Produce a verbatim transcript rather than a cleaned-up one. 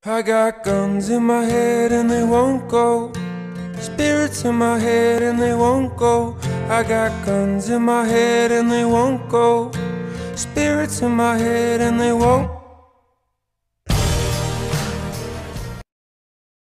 I got guns in my head and they won't go. Spirits in my head and they won't go. I got guns in my head and they won't go. Spirits in my head and they won't